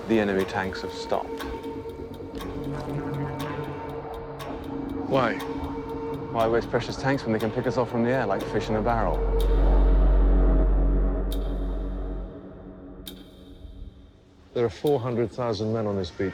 the enemy tanks have stopped. Why? Why waste precious tanks when they can pick us off from the air like fish in a barrel? There are 400,000 men on this beach.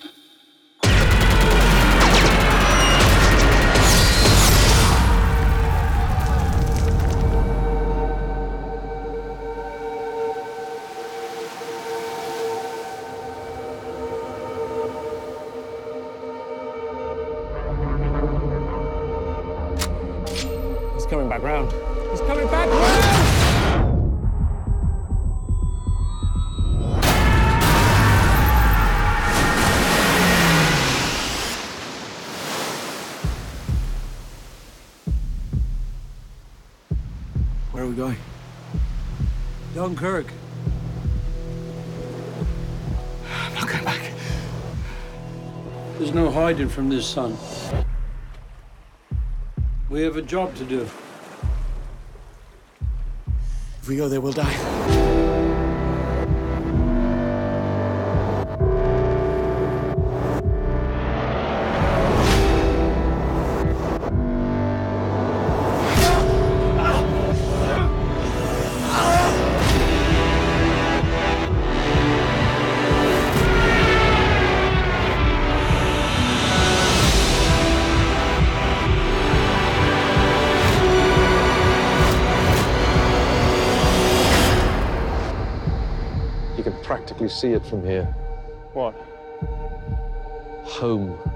He's coming back round. He's coming back round! Where are we going? Dunkirk. I'm not going back. There's no hiding from this, son. We have a job to do. If we go there, we'll die. You can practically see it from here. What? Home.